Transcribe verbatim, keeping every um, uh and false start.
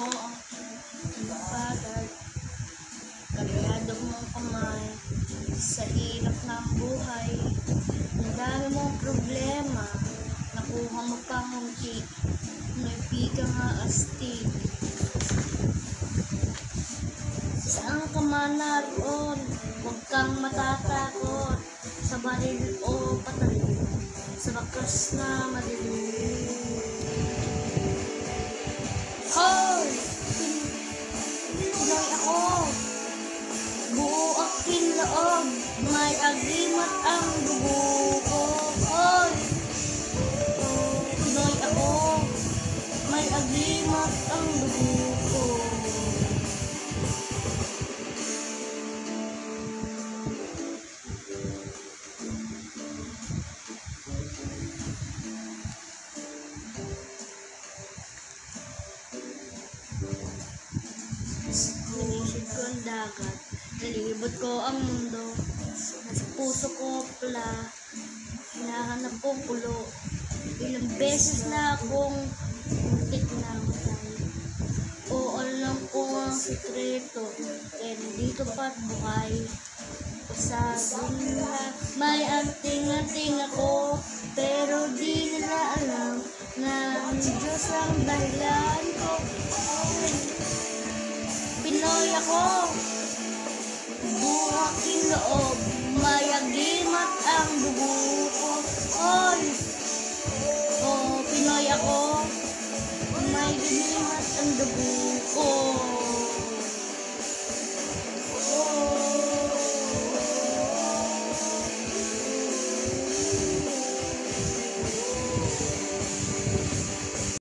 mo ang patag, kalyado mong kamay sa hirap ng buhay. Ang dami mong problema, nakuha mo pang munti, may piga nga astig. Saan ka man naroon, huwag kang matatakot sa baril o patalim, sa bakas na madilim. Hoy! Pinoy ako, buo aking loob, may agimat ang dugo ko. Hoy! Pinoy ako, may agimat ang dugo ko. Sinisip ko ang dagat, nalibot ko ang mundo, nasa puso ko pala, hinahanap kong pulo. Ilang beses na akong muntik na matay. O alam ko ang sikreto, kaya nandito pa't buhay. Sabi nila may anting-anting ako, pero di nila alam na ang Diyos ang dahilan ko. Pinoy ako, buo aking loob, may agimat ang dugo ko. Hoy!